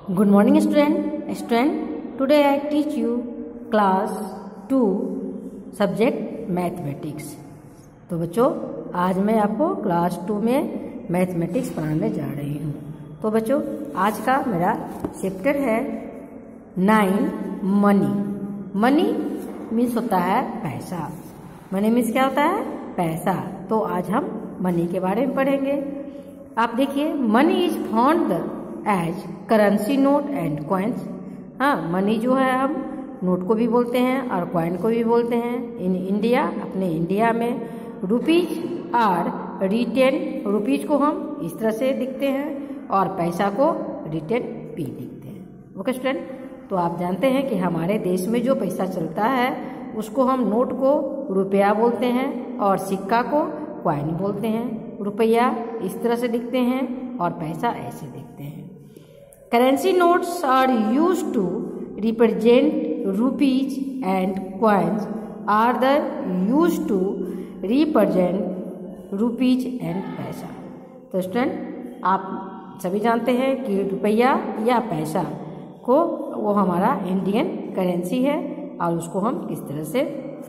Good morning student. Today I teach you class 2 subject mathematics. तो बच्चों आज मैं आपको क्लास 2 में मैथमेटिक्स पढ़ाने जा रही हूँ। तो बच्चों आज का मेरा चैप्टर है 9 मनी। मनी मीन्स होता है पैसा। मनी मीन्स क्या होता है? पैसा। तो आज हम मनी के बारे में पढ़ेंगे। आप देखिए, money is found as currency note and coins. हाँ, मनी जो है हम नोट को भी बोलते हैं और कॉइन को भी बोलते हैं। इन इंडिया, अपने इंडिया में रुपीज आर रिटेन। रुपीज को हम इस तरह से लिखते हैं और पैसा को रिटेन पी लिखते हैं। ओके स्टूडेंट, तो आप जानते हैं कि हमारे देश में जो पैसा चलता है उसको हम नोट को रुपया बोलते हैं और सिक्का को कॉइन बोलते हैं। रुपया इस तरह से लिखते हैं और पैसा ऐसे लिखते हैं। Currency notes are used to represent rupees and coins are the used to represent rupees and paisa. तो स्टूडेंट आप सभी जानते हैं कि रुपया या पैसा को वो हमारा इंडियन करेंसी है और उसको हम किस तरह से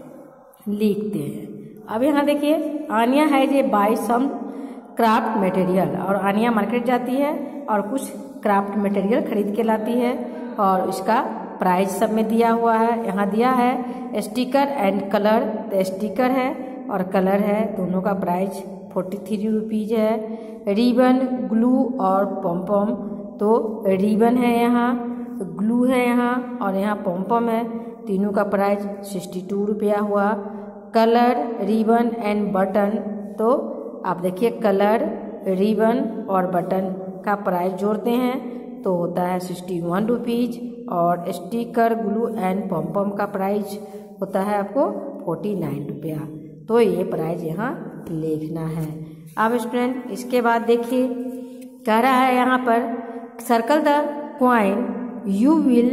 लिखते हैं। अब यहाँ देखिए, आनिया है जे बाय सम क्राफ्ट मटेरियल। और आनिया मार्केट जाती है और कुछ क्राफ्ट मटेरियल खरीद के लाती है और इसका प्राइस सब में दिया हुआ है। यहाँ दिया है स्टिकर एंड कलर। तो स्टिकर है और कलर है, दोनों का प्राइस 43 रुपीज है। रिबन, ग्लू और पॉम। तो रिबन है यहाँ, ग्लू है यहाँ और यहाँ पॉम है। तीनों का प्राइस 62 रुपया हुआ। Colour, ribbon and button. तो आप देखिए, कलर, रिबन और बटन का प्राइस जोड़ते हैं तो होता है 61 रुपीज। और स्टिकर, ग्लू एंड पॉम का प्राइस होता है आपको 49 रुपया। तो ये प्राइस यहाँ लिखना है। अब स्टूडेंट इसके बाद देखिए, कह रहा है यहाँ पर circle the coin you will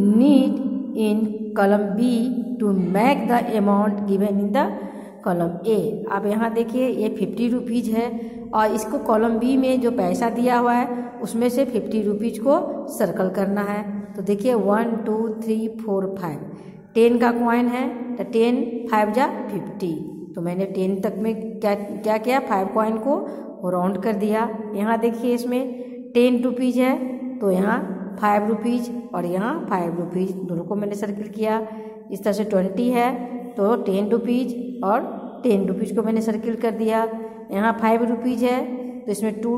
need in column B to make the amount given in the column A. अब यहाँ देखिए, ये 50 रुपीज है और इसको कॉलम बी में जो पैसा दिया हुआ है उसमें से 50 रुपीज को सर्कल करना है। तो देखिए 1 2 3 4 5 10 का कॉइन है तो 10 5 जा 50। तो मैंने 10 तक में क्या किया, 5 कॉइन को राउंड कर दिया। यहाँ देखिए, इसमें 10 रुपीज है तो यहाँ 5 रुपीज और यहाँ 5 रुपीज, दोनों को मैंने सर्किल किया। इस तरह से 20 है तो 10 रुपीज और 10 रुपीज को मैंने सर्किल कर दिया। यहाँ 5 रुपीज है तो इसमें 2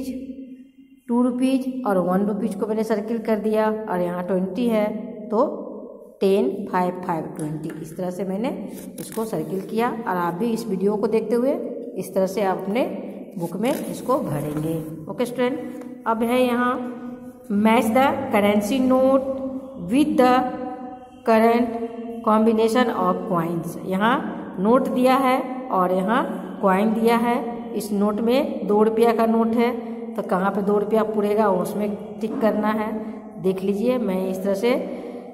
रुपीज और 1 रुपीज को मैंने सर्किल कर दिया। और यहाँ 20 है तो 10 5 5 20, इस तरह से मैंने इसको सर्किल किया। और आप भी इस वीडियो को देखते हुए इस तरह से आप अपने बुक में इसको भरेंगे। ओके स्टूडेंट, अब है यहाँ match the currency note with the current combination of coins. यहाँ नोट दिया है और यहाँ कॉइन दिया है। इस नोट में 2 रुपया का नोट है तो कहाँ पे 2 रुपया पूरेगा उसमें टिक करना है। देख लीजिए, मैं इस तरह से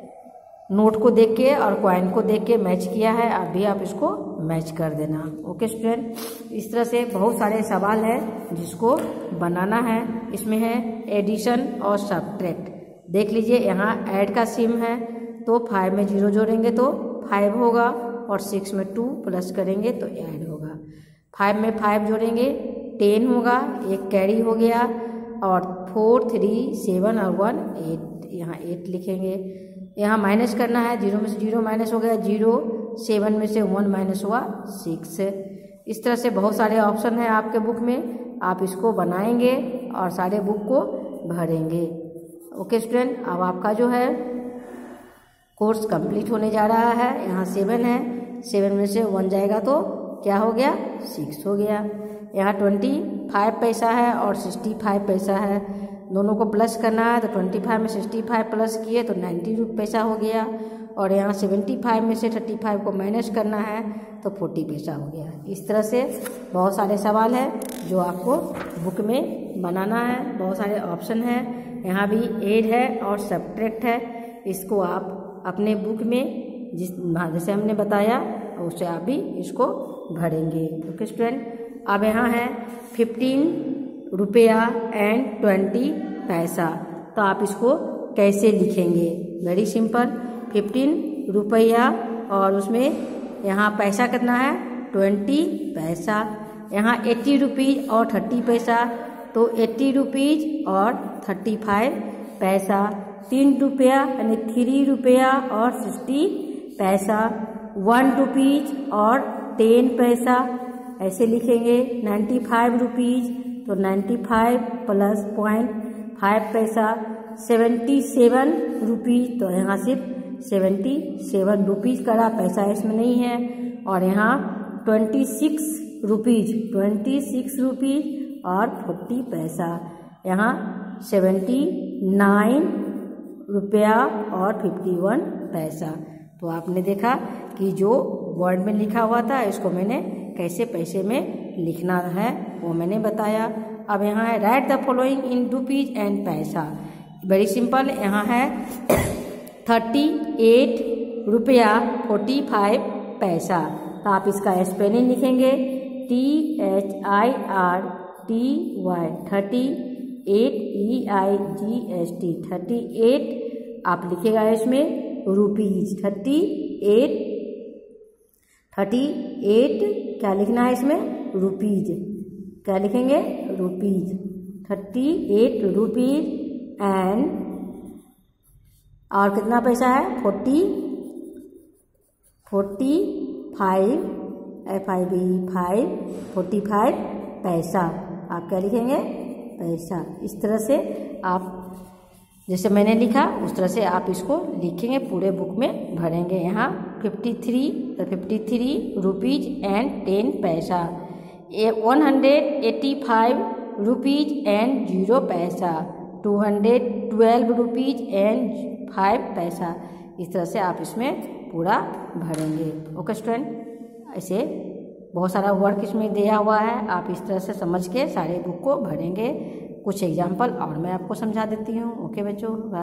नोट को देख के और कॉइन को देख के मैच किया है। आप भी आप इसको मैच कर देना। ओके स्टूडेंट, इस तरह से बहुत सारे सवाल है जिसको बनाना है। इसमें है एडिशन और सब्ट्रैक्ट। देख लीजिए, यहाँ ऐड का सिम है तो 5 में 0 जोड़ेंगे तो 5 होगा और 6 में 2 प्लस करेंगे तो ऐड होगा। 5 में 5 जोड़ेंगे 10 होगा, एक कैरी हो गया। और 4 3 7 और 1 8, यहाँ 8 लिखेंगे। यहाँ माइनस करना है, 0 में से 0 माइनस हो गया 0, 7 में से 1 माइनस हुआ 6। इस तरह से बहुत सारे ऑप्शन हैं आपके बुक में, आप इसको बनाएंगे और सारे बुक को भरेंगे। ओके स्टूडेंट, अब आपका जो है कोर्स कंप्लीट होने जा रहा है। यहाँ 7 है, 7 में से 1 जाएगा तो क्या हो गया, 6 हो गया। यहाँ 25 पैसा है और 65 पैसा है, दोनों को प्लस करना है। तो 25 में 65 प्लस किए तो 90 पैसा हो गया। और यहाँ 75 में से 35 को माइनस करना है तो 40 पैसा हो गया। इस तरह से बहुत सारे सवाल है जो आपको बुक में बनाना है। बहुत सारे ऑप्शन है, यहाँ भी ऐड है और सब्ट्रैक्ट है। इसको आप अपने बुक में जैसे हमने बताया उससे आप भी इसको भरेंगे। ओके स्टूडेंट, अब यहाँ है 15 रुपया एंड 20 पैसा। तो आप इसको कैसे लिखेंगे? वेरी सिंपल, 15 रुपया और उसमें यहाँ पैसा कितना है 20 पैसा, यहाँ 80 रुपीज़ और 30 पैसा, तो 80 रुपीज़ और 35 पैसा, 3 रुपया यानी 3 रुपया और 60 पैसा, 1 रुपीज़ और 10 पैसा, ऐसे लिखेंगे। 95 रुपीज़ तो 95 प्लस 0.5 पैसा, 77 रुपीज़ तो यहाँ सिर्फ 77 रुपीज़ का पैसा इसमें नहीं है, और यहाँ 26 रुपीज़ और 40 पैसा, यहाँ 79 रुपया और 51 पैसा। तो आपने देखा कि जो वर्ड में लिखा हुआ था इसको मैंने कैसे पैसे में लिखना है वो मैंने बताया। अब यहाँ है right the following in rupees and paisa. Very simple, यहाँ है 38 रुपया 45 पैसा, तो आप इसका स्पेलिंग लिखेंगे THIRTY 38 38 आप लिखेगा इसमें रुपीज़ 38 क्या लिखना है इसमें रुपीज़, क्या लिखेंगे रुपीज़ 38 रुपीज़ एंड और कितना पैसा है 45 45 पैसा, आप क्या लिखेंगे पैसा। इस तरह से आप जैसे मैंने लिखा उस तरह से आप इसको लिखेंगे, पूरे बुक में भरेंगे। यहाँ 53 रुपीज़ एंड 10 पैसा, 185 रुपीज़ एंड 0 पैसा, 212 रुपीज़ एंड 5 पैसा। इस तरह से आप इसमें पूरा भरेंगे। ओके स्टूडेंट, ऐसे बहुत सारा वर्क इसमें दिया हुआ है, आप इस तरह से समझ के सारे बुक को भरेंगे। कुछ एग्जाम्पल और मैं आपको समझा देती हूँ। ओके बच्चों।